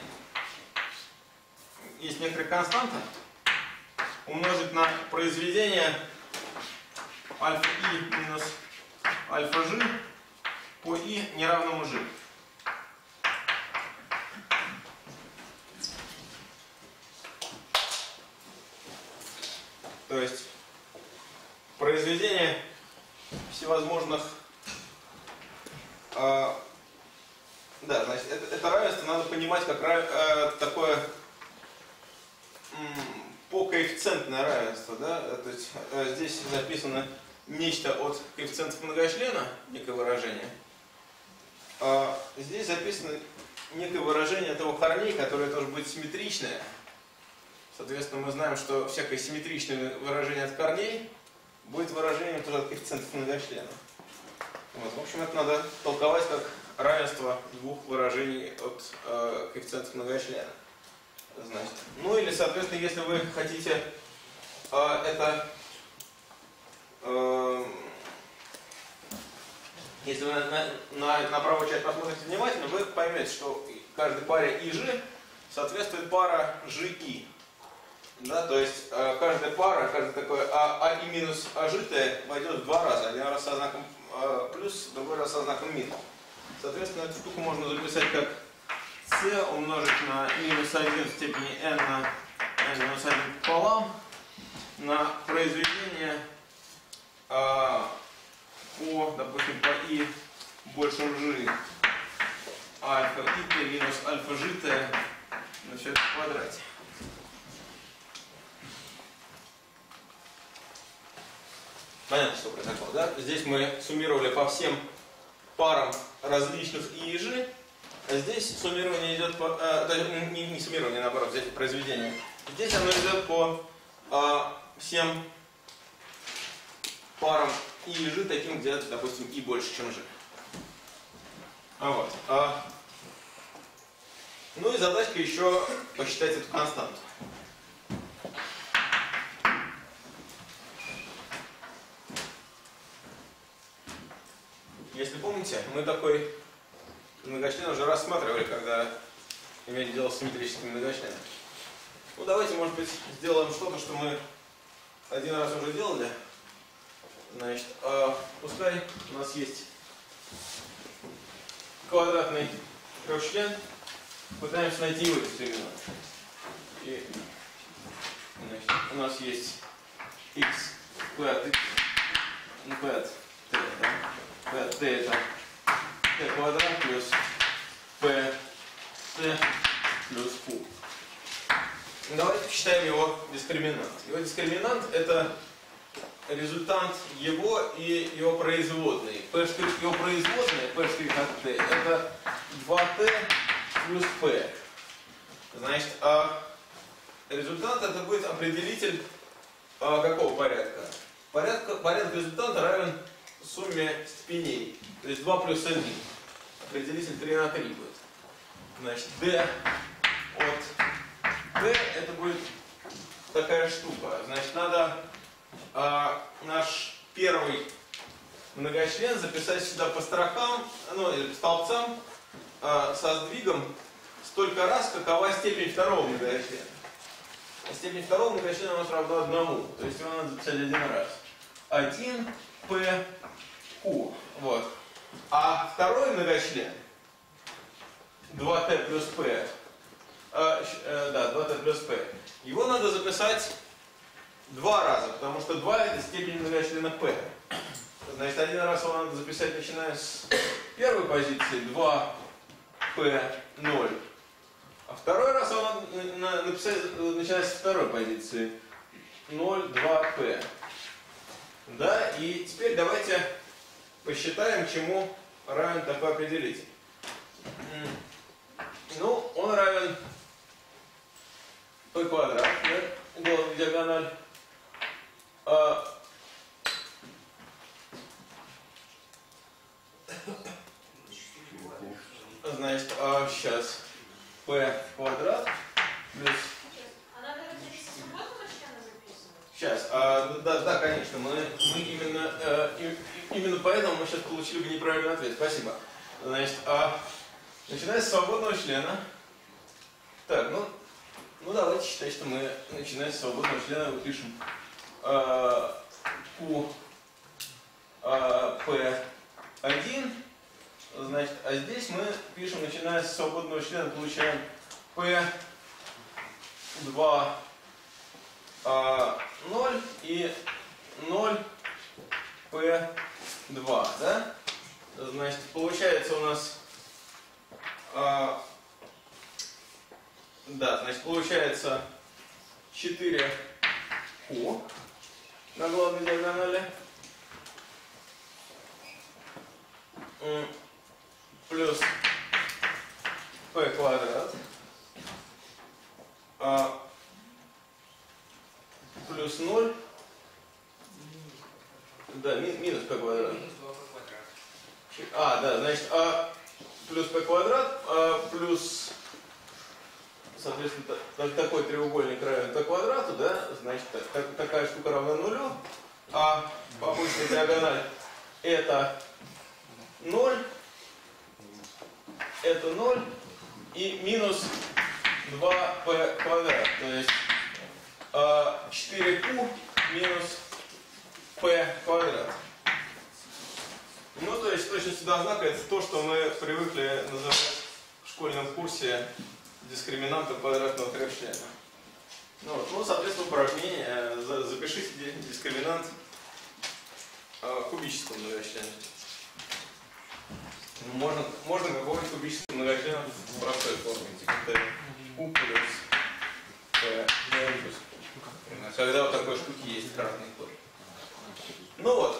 есть некоторая константа, умножить на произведение альфа и минус альфа g по и неравному g. То есть произведение всевозможных, да, значит, это равенство надо понимать как такое покоэффициентное равенство, да, то есть здесь записано нечто от коэффициентов многочлена, некое выражение, здесь записано некое выражение этого корней, которое тоже будет симметричное. Соответственно, мы знаем, что всякое симметричное выражение от корней будет выражением тоже от коэффициентов многочлена. Вот, в общем, это надо толковать как равенство двух выражений от коэффициентов многочлена. Значит, ну или, соответственно, если вы хотите если вы на правую часть посмотрите внимательно, вы поймете, что каждой паре ИЖ соответствует пара ЖИ. Да, то есть каждая пара, каждое такое и минус АЖ войдет в два раза. Один раз со знаком плюс, другой раз со знаком минус. Соответственно, эту штуку можно записать как c умножить на минус 1 в степени n на n минус 1 пополам на произведение по, допустим, по i больше g альфа и минус альфа g на все это в квадрате. Понятно, что произошло, да? Здесь мы суммировали по всем парам различных и ежи, а здесь суммирование идет по... не суммирование, наоборот, здесь произведение. Здесь оно идет по всем парам и ежи, таким, где, допустим, и больше, чем ж. Вот. Ну и задачка еще посчитать эту константу. Если помните, мы такой многочлен уже рассматривали, когда имели дело с симметрическими многочленами. Ну давайте, может быть, сделаем что-то, что мы один раз уже делали. Значит, пускай у нас есть квадратный трехчлен, пытаемся найти его дискриминант. И значит, у нас есть x p от x, p от t, да? p от t это t квадрат плюс p t плюс q. Давайте посчитаем его дискриминант. Его дискриминант это результант его и его производной. P' его производная, P' от t, это 2t плюс p. Значит, результат это будет определитель какого порядка? Порядок результата равен сумме степеней. То есть 2 плюс 1. Определитель 3 на 3 будет. Значит, d от t это будет такая штука. Значит, надо наш первый многочлен записать сюда по строкам, ну или по столбцам со сдвигом столько раз, какова степень второго многочлена. Степень второго многочлена у нас равна 1. То есть его надо записать один раз. 1 p q. Вот. А второй многочлен 2t плюс p. Да, 2t плюс p. Его надо записать 2 раза, потому что 2 это степень многочлена p. Значит, один раз его надо записать, начиная с первой позиции 2p0. А второй раз его надо написать, начиная со второй позиции 0,2p. Да, и теперь давайте посчитаем, чему равен такой определитель. Ну, он равен p квадрат, да, угол в диагональ. Значит, сейчас p квадрат плюс... А надо разделить свободного члена записывать? Сейчас, да, конечно, мы именно поэтому мы сейчас получили бы неправильный ответ. Спасибо. Значит, начиная с свободного члена. Так, ну давайте считать, что мы, начиная с свободного члена, выпишем Q P1. Значит, а здесь мы пишем, начиная с свободного члена, получаем P2 0 и 0 P2, да? Значит, получается у нас да, значит, получается 4Q на главной диагонали плюс p квадрат плюс 0, да, минус p квадрат. Да, значит, плюс p квадрат плюс, соответственно, такой треугольник равен p квадрату, да, значит, такая штука равна нулю, а побочная диагональ это 0, это 0 и минус 2p квадрат, то есть 4q минус p квадрат. Ну, то касаясь точности до знака, это то, что мы привыкли называть в школьном курсе дискриминантом квадратного трехчлена. Ну, вот. Ну, соответственно, упражнение. Запишите дискриминант кубического многочлена. Можно какой-нибудь кубический многочлен в простой форме, типа U плюс P плюс. Когда вот такой штуки есть кратный корень. Ну вот.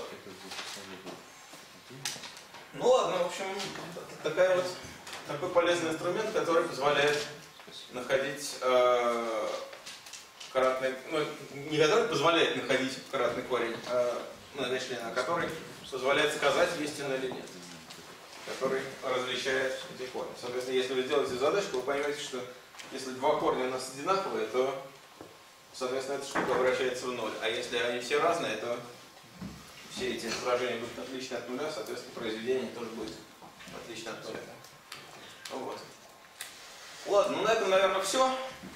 Ну ладно, в общем, такой полезный инструмент, который позволяет находить кратный, ну, не который позволяет находить кратный корень многочлена, а который позволяет сказать, есть он или нет. Который различает эти корни. Соответственно, если вы сделаете задачку, вы поймете, что если два корня у нас одинаковые, то, соответственно, эта штука обращается в ноль. А если они все разные, то все эти сложения будут отличны от нуля, соответственно, произведение тоже будет отлично от нуля. Вот. Ладно, ну на этом, наверное, все.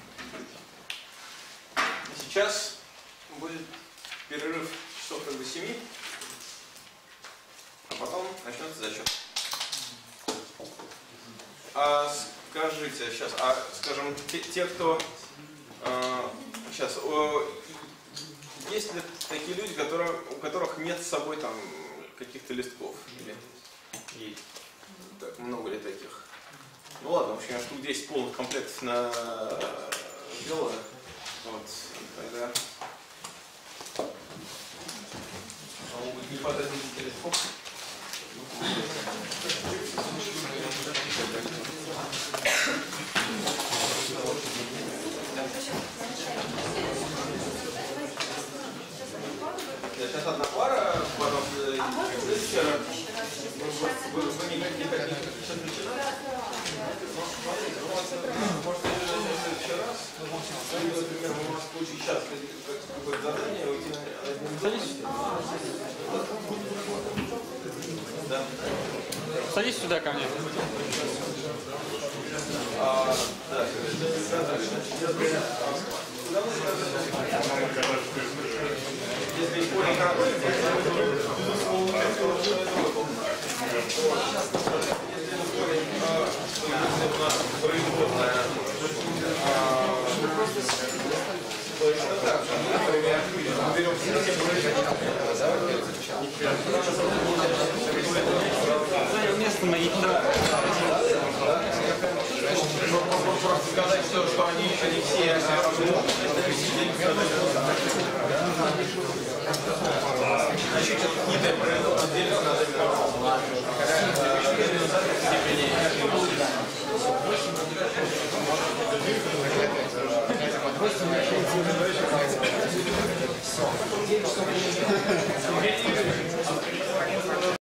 Сейчас будет перерыв часов до 7, а потом начнется зачет. Скажите сейчас, скажем, те, кто сейчас, есть ли такие люди, у которых нет с собой там каких-то листков? Или есть? Так, много ли таких? Ну ладно, в общем, я штук 10 полных комплектов на дело. Вот, тогда могут не подать листков. Сейчас одна пара, потом следующий раз. Вы никак не хотите сейчас начинать? Смотрите, может, в следующий раз, например, у нас получить сейчас какое-то задание, уйти на один. Да. Садись сюда ко мне. Да. Если корень короткий, то безусловно, если корень, если у нас производная, то это так же. Например, мы берем Занял место на просто сказать, что они еще не все. Значит, не отделено, надо